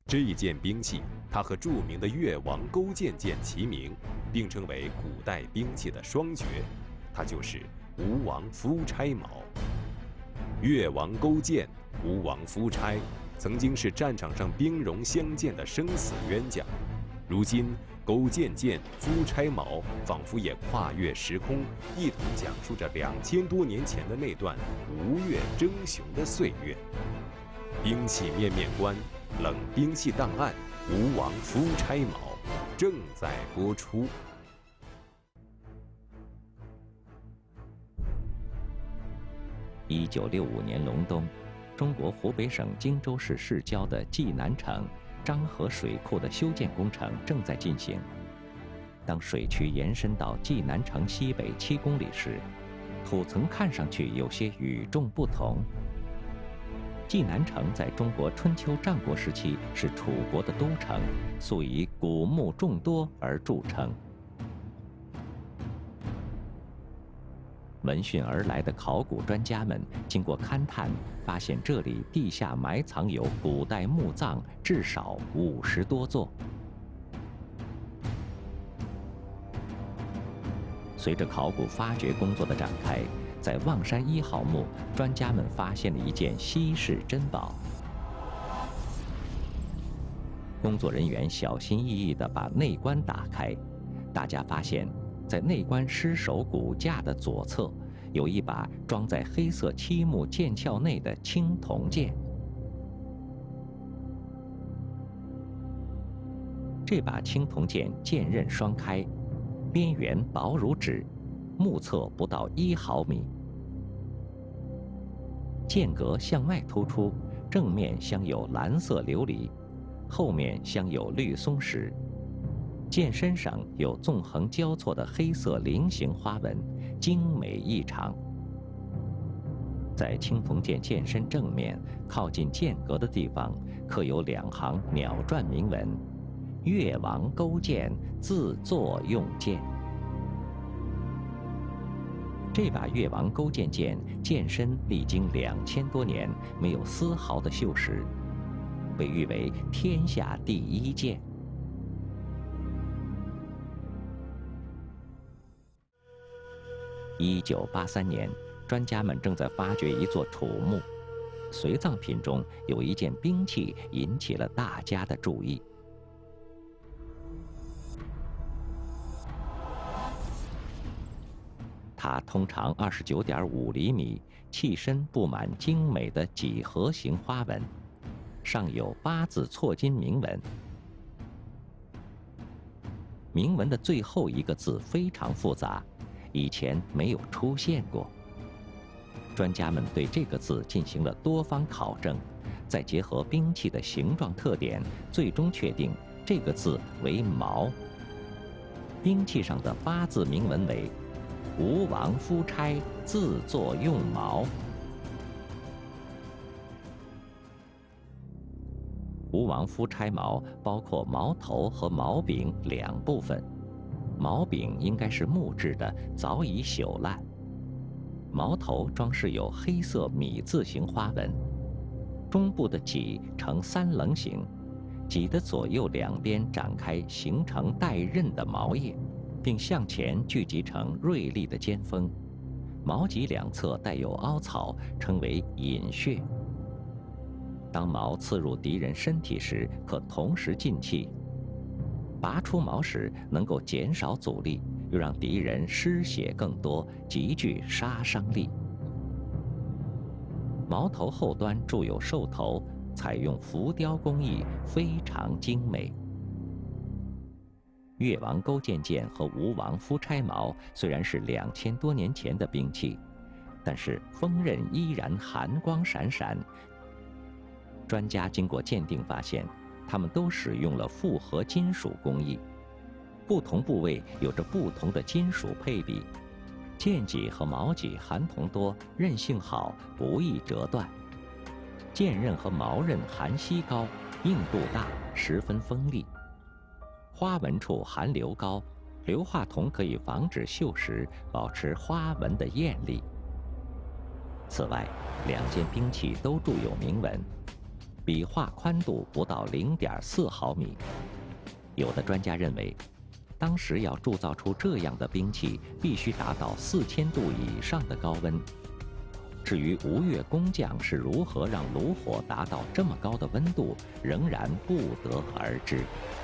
这一件兵器，它和著名的越王勾践剑齐名，并称为古代兵器的双绝，它就是吴王夫差矛。越王勾践、吴王夫差曾经是战场上兵戎相见的生死冤家，如今勾践剑、夫差矛仿佛也跨越时空，一同讲述着2000多年前的那段吴越争雄的岁月。兵器面面观，冷兵器档案，吴王夫差矛正在播出。 1965年隆冬，中国湖北省荆州市市郊的济南城漳河水库的修建工程正在进行。当水渠延伸到济南城西北7公里时，土层看上去有些与众不同。济南城在中国春秋战国时期是楚国的都城，素以古墓众多而著称。闻讯而来的考古专家们经过勘探，发现这里地下埋藏有古代墓葬至少50多座。随着考古发掘工作的展开，在望山1号墓，专家们发现了一件稀世珍宝。工作人员小心翼翼地把内棺打开，大家发现，在内棺尸首骨架的左侧，有一把装在黑色漆木剑鞘内的青铜剑。这把青铜剑剑刃双开，边缘薄如纸，目测不到1毫米。剑格向外突出，正面镶有蓝色琉璃，后面镶有绿松石。剑身上有纵横交错的黑色菱形花纹，精美异常。在青铜剑剑身正面靠近剑格的地方，刻有2行鸟篆铭文：“越王勾践自作用剑。”这把越王勾践剑剑身历经2000多年，没有丝毫的锈蚀，被誉为天下第1剑。1983年，专家们正在发掘一座楚墓，随葬品中有一件兵器引起了大家的注意。它通常29.5厘米，器身布满精美的几何形花纹，上有8字错金铭文。铭文的最后一个字非常复杂，以前没有出现过。专家们对这个字进行了多方考证，再结合兵器的形状特点，最终确定这个字为矛。兵器上的8字铭文为“吴王夫差自作用矛”。吴王夫差矛包括矛头和矛柄2部分，矛柄应该是木质的，早已朽烂。矛头装饰有黑色米字形花纹，中部的脊呈3棱形，脊的左右2边展开形成带刃的矛叶，并向前聚集成锐利的尖锋。矛脊2侧带有凹槽，称为引穴。当矛刺入敌人身体时，可同时进气。拔出矛时能够减少阻力，又让敌人失血更多，极具杀伤力。矛头后端铸有兽头，采用浮雕工艺，非常精美。越王勾践剑和吴王夫差矛虽然是2000多年前的兵器，但是锋刃依然寒光闪闪。专家经过鉴定发现，它们都使用了复合金属工艺，不同部位有着不同的金属配比。剑脊和矛脊含铜多，韧性好，不易折断；剑刃和矛刃含锡高，硬度大，十分锋利。花纹处含硫高，硫化铜可以防止锈蚀，保持花纹的艳丽。此外，2件兵器都铸有铭文。 笔画宽度不到0.4毫米。有的专家认为，当时要铸造出这样的兵器，必须达到4000度以上的高温。至于吴越工匠是如何让炉火达到这么高的温度，仍然不得而知。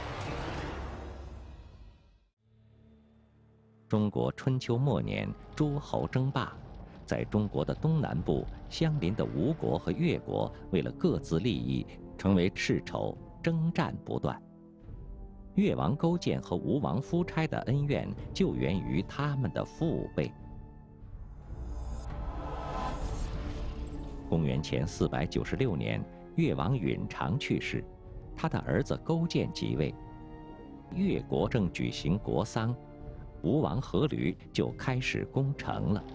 中国春秋末年，诸侯争霸，在中国的东南部，相邻的吴国和越国为了各自利益，成为世仇，征战不断。越王勾践和吴王夫差的恩怨就源于他们的父辈。公元前496年，越王允常去世，他的儿子勾践即位。越国正举行国丧，吴王阖闾就开始攻城了。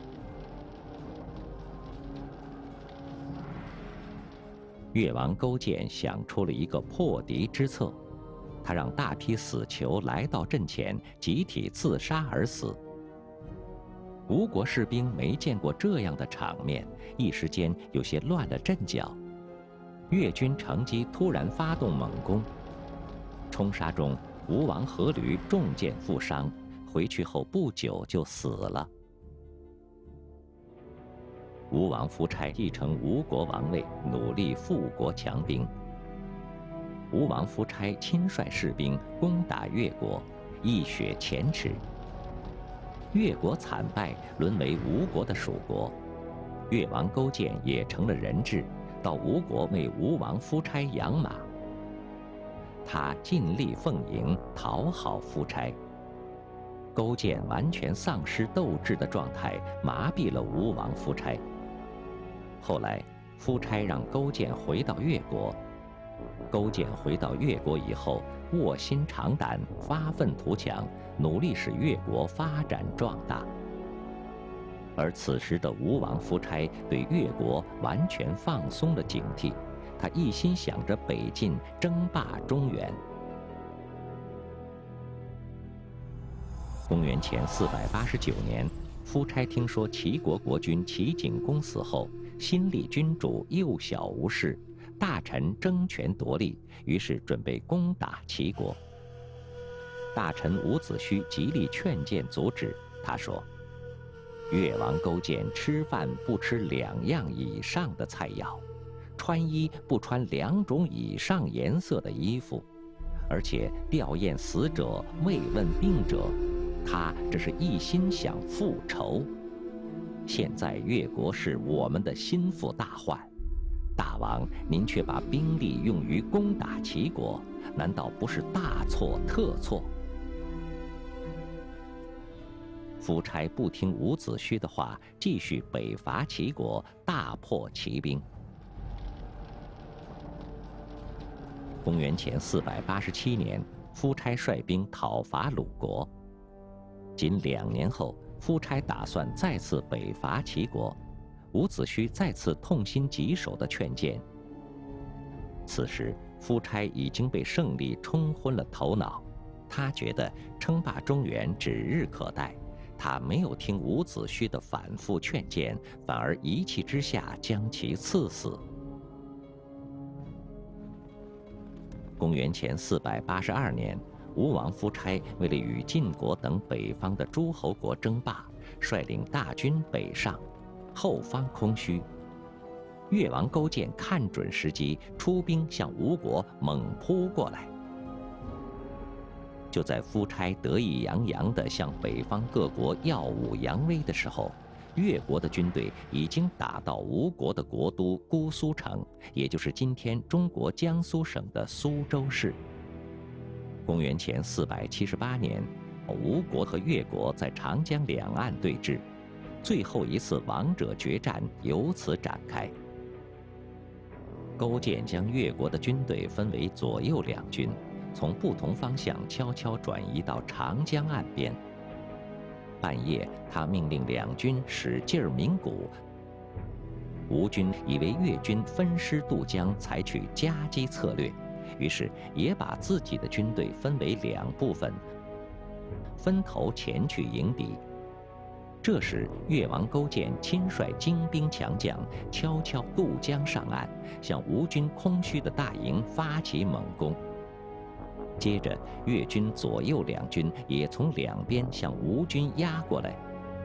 越王勾践想出了一个破敌之策，他让大批死囚来到阵前，集体自杀而死。吴国士兵没见过这样的场面，一时间有些乱了阵脚。越军乘机突然发动猛攻，冲杀中，吴王阖闾中箭负伤，回去后不久就死了。吴王夫差继承吴国王位，努力富国强兵。吴王夫差亲率士兵攻打越国，一雪前耻。越国惨败，沦为吴国的属国。越王勾践也成了人质，到吴国为吴王夫差养马。他尽力奉迎，讨好夫差。勾践完全丧失斗志的状态，麻痹了吴王夫差。后来，夫差让勾践回到越国。勾践回到越国以后，卧薪尝胆，发愤图强，努力使越国发展壮大。而此时的吴王夫差对越国完全放松了警惕，他一心想着北进，争霸中原。公元前489年，夫差听说齐国国君齐景公死后，新立君主幼小无事，大臣争权夺利，于是准备攻打齐国。大臣伍子胥极力劝谏阻止，他说：“越王勾践吃饭不吃2样以上的菜肴，穿衣不穿2种以上颜色的衣服，而且吊唁死者，慰问病者，他这是一心想复仇。现在越国是我们的心腹大患，大王您却把兵力用于攻打齐国，难道不是大错特错？”夫差不听伍子胥的话，继续北伐齐国，大破齐兵。公元前487年，夫差率兵讨伐鲁国。仅2年后，夫差打算再次北伐齐国，伍子胥再次痛心疾首地劝谏。此时，夫差已经被胜利冲昏了头脑，他觉得称霸中原指日可待。他没有听伍子胥的反复劝谏，反而一气之下将其赐死。公元前482年，吴王夫差为了与晋国等北方的诸侯国争霸，率领大军北上，后方空虚。越王勾践看准时机，出兵向吴国猛扑过来。就在夫差得意洋洋地向北方各国耀武扬威的时候，越国的军队已经打到吴国的国都姑苏城，也就是今天中国江苏省的苏州市。公元前478年，吴国和越国在长江两岸对峙，最后一次王者决战由此展开。勾践将越国的军队分为左右两军，从不同方向悄悄转移到长江岸边。半夜，他命令两军使劲鸣鼓。吴军以为越军分师渡江，采取夹击策略，于是也把自己的军队分为2部分，分头前去迎敌。 这时，越王勾践亲率精兵强将，悄悄渡江上岸，向吴军空虚的大营发起猛攻。接着，越军左右两军也从两边向吴军压过来。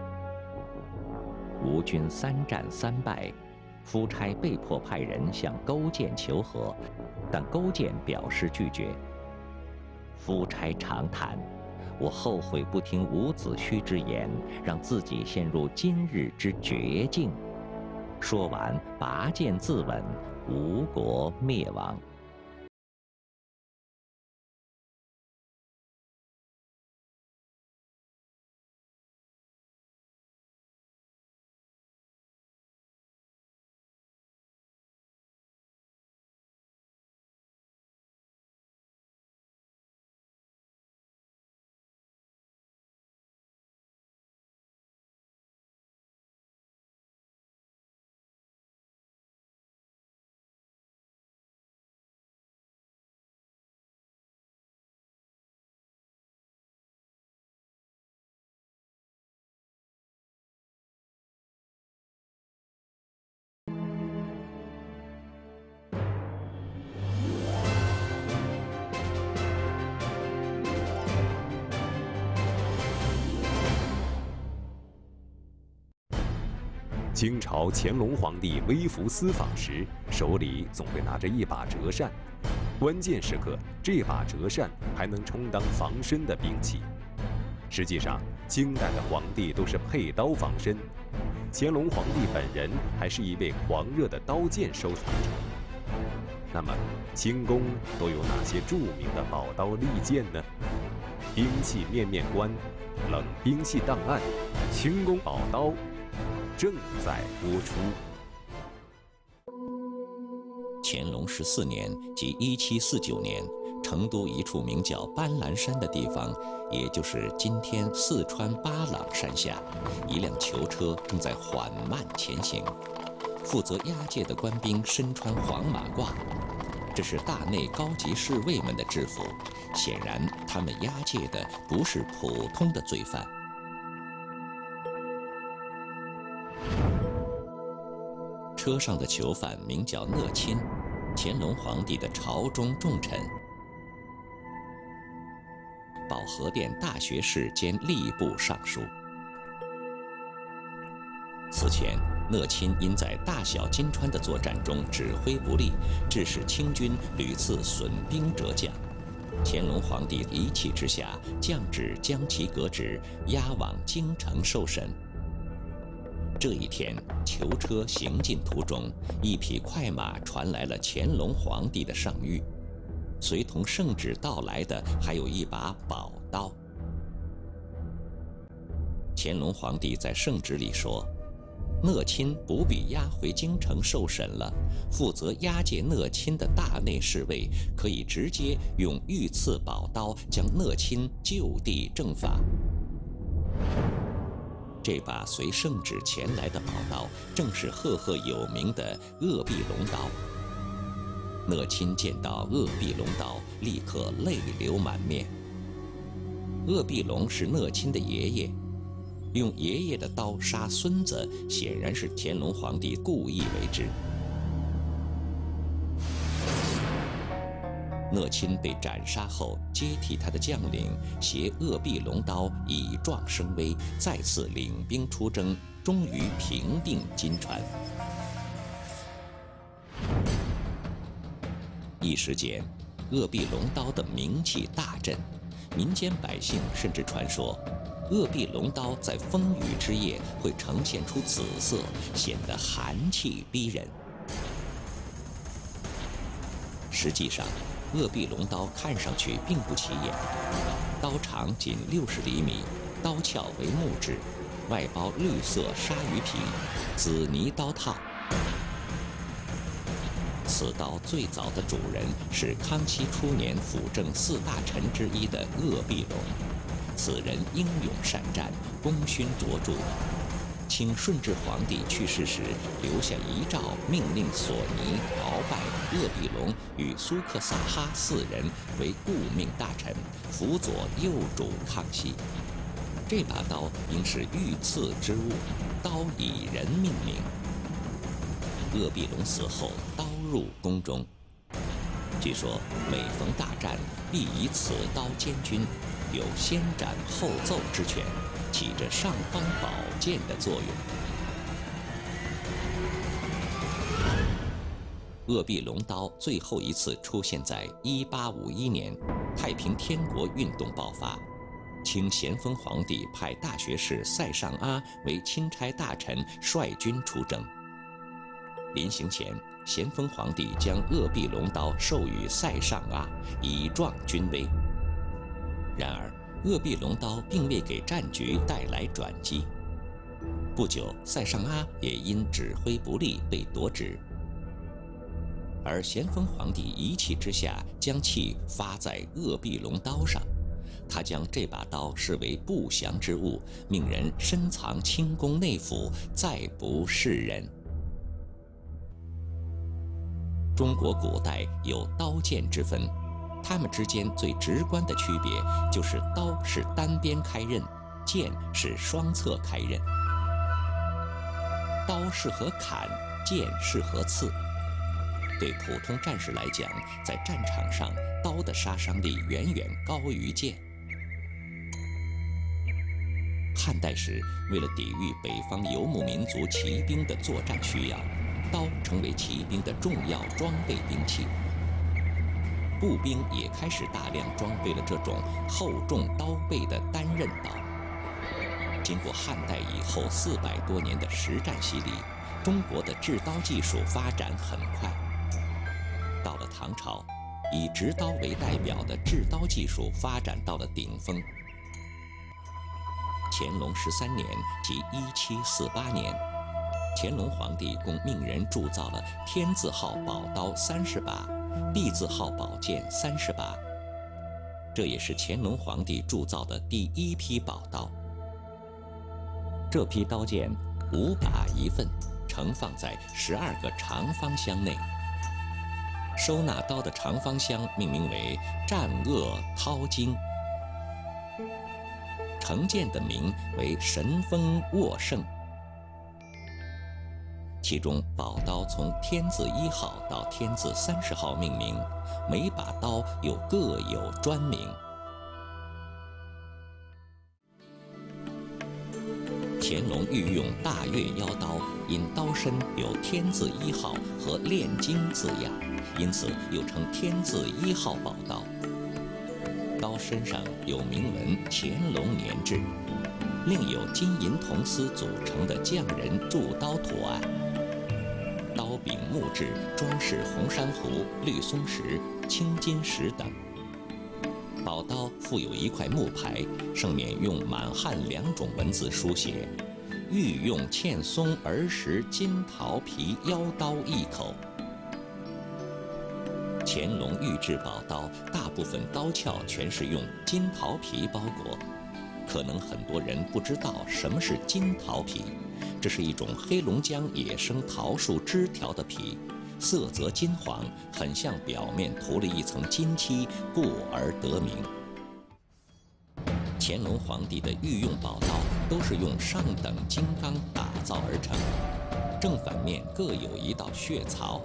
吴军3战3败，夫差被迫派人向勾践求和，但勾践表示拒绝。夫差长叹：“我后悔不听伍子胥之言，让自己陷入今日之绝境。”说完，拔剑自刎，吴国灭亡。 清朝乾隆皇帝微服私访时，手里总会拿着一把折扇，关键时刻，这把折扇还能充当防身的兵器。实际上，清代的皇帝都是佩刀防身，乾隆皇帝本人还是一位狂热的刀剑收藏者。那么，清宫都有哪些著名的宝刀利剑呢？兵器面面观，冷兵器档案，清宫宝刀。正在播出。 乾隆14年，即1749年，成都一处名叫斑斓山的地方，也就是今天四川巴朗山下，一辆囚车正在缓慢前行。负责押解的官兵身穿黄马褂，这是大内高级侍卫们的制服。显然，他们押解的不是普通的罪犯。车上的囚犯名叫讷亲，乾隆皇帝的朝中重臣，保和殿大学士兼吏部尚书。此前，讷亲因在大小金川的作战中指挥不力，致使清军屡次损兵折将。乾隆皇帝一气之下，降旨将其革职，押往京城受审。这一天，囚车行进途中，一匹快马传来了乾隆皇帝的上谕，随同圣旨到来的还有一把宝刀。乾隆皇帝在圣旨里说，讷亲不必押回京城受审了，负责押解讷亲的大内侍卫可以直接用御赐宝刀将讷亲就地正法。这把随圣旨前来的宝刀，正是赫赫有名的鄂必龙刀。讷亲见到鄂必龙刀，立刻泪流满面。鄂必龙是讷亲的爷爷，用爷爷的刀杀孙子，显然是乾隆皇帝故意为之。讷亲被斩杀后，接替他的将领携鄂必龙刀以壮声威，再次领兵出征，终于平定金川。一时间，鄂必龙刀的名气大振，民间百姓甚至传说，鄂必龙刀在风雨之夜会呈现出紫色，显得寒气逼人。实际上，鄂必龙刀看上去并不起眼，刀长仅60厘米，刀鞘为木质，外包绿色鲨鱼皮，紫泥刀套。此刀最早的主人是康熙初年辅政4大臣之一的鄂必龙，此人英勇善战，功勋卓著。清顺治皇帝去世时留下遗诏，命令索尼、鳌拜、鄂必龙与苏克萨哈4人为顾命大臣，辅佐幼主康熙。 这把刀应是御赐之物，刀以人命名。鄂必龙死后，刀入宫中。据说每逢大战，必以此刀监军，有先斩后奏之权，起着尚方宝剑的作用。鄂必龙刀最后一次出现在1851年，太平天国运动爆发，清咸丰皇帝派大学士塞尚阿为钦差大臣，率军出征。临行前，咸丰皇帝将鄂必龙刀授予塞尚阿，以壮军威。然而，鄂必龙刀并未给战局带来转机。不久，塞尚阿也因指挥不力被夺职。而咸丰皇帝一气之下，将气发在鄂必龙刀上，他将这把刀视为不祥之物，命人深藏清宫内府，再不示人。中国古代有刀剑之分，它们之间最直观的区别就是刀是单边开刃，剑是双侧开刃。刀适合砍，剑适合刺。对普通战士来讲，在战场上，刀的杀伤力远远高于剑。汉代时，为了抵御北方游牧民族骑兵的作战需要，刀成为骑兵的重要装备兵器。步兵也开始大量装备了这种厚重刀背的单刃刀。经过汉代以后400多年的实战洗礼，中国的制刀技术发展很快。到了唐朝，以直刀为代表的制刀技术发展到了顶峰。乾隆13年，即1748年，乾隆皇帝共命人铸造了天字号宝刀30把，地字号宝剑30把。这也是乾隆皇帝铸造的第一批宝刀。这批刀剑5把1份，盛放在12个长方箱内。收纳刀的长方箱命名为战恶韬精，盛剑的名为神风握胜。其中宝刀从天字1号到天字30号命名，每把刀又各有专名。乾隆御用大越腰刀，因刀身有天字1号和炼金字样，因此又称天字1号宝刀。刀身上有铭文“乾隆年制”，另有金银铜丝组成的匠人铸刀图案。刀柄木质，装饰红珊瑚、绿松石、青金石等。宝刀附有一块木牌，上面用满汉2种文字书写“御用嵌松儿时金桃皮腰刀一口”。乾隆御制宝刀大部分刀鞘全是用金桃皮包裹，可能很多人不知道什么是金桃皮，这是一种黑龙江野生桃树枝条的皮，色泽金黄，很像表面涂了一层金漆，故而得名。乾隆皇帝的御用宝刀都是用上等金刚打造而成，正反面各有一道血槽。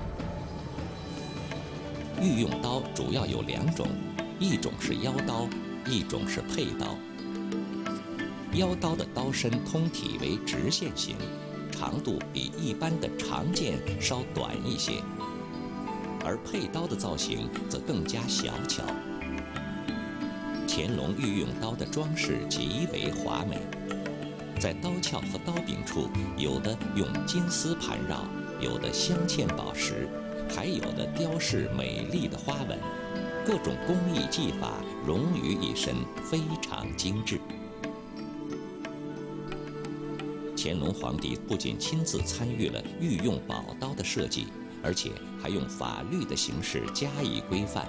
御用刀主要有2种，一种是腰刀，一种是佩刀。腰刀的刀身通体为直线型，长度比一般的长剑稍短一些，而佩刀的造型则更加小巧。乾隆御用刀的装饰极为华美，在刀鞘和刀柄处，有的用金丝盘绕，有的镶嵌宝石，还有的雕饰美丽的花纹，各种工艺技法融于一身，非常精致。乾隆皇帝不仅亲自参与了御用宝刀的设计，而且还用法律的形式加以规范。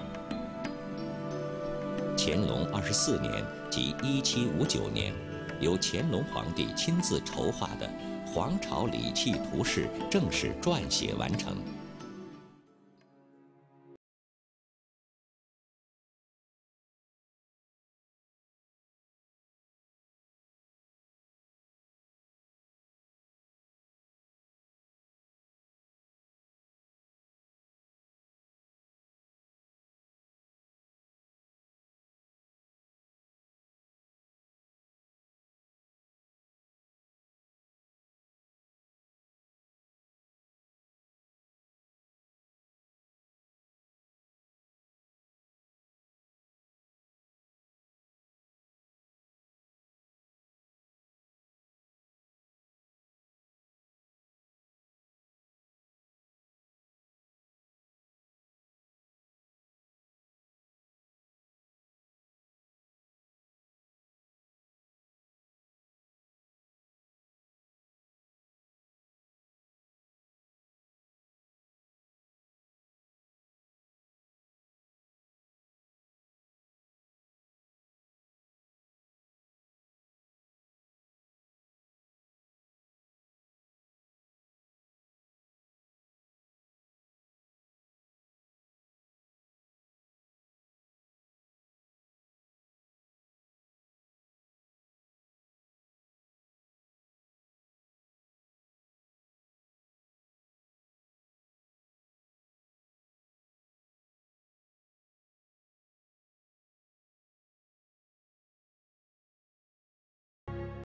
乾隆24年，即1759年，由乾隆皇帝亲自筹划的《皇朝礼器图式》正式撰写完成。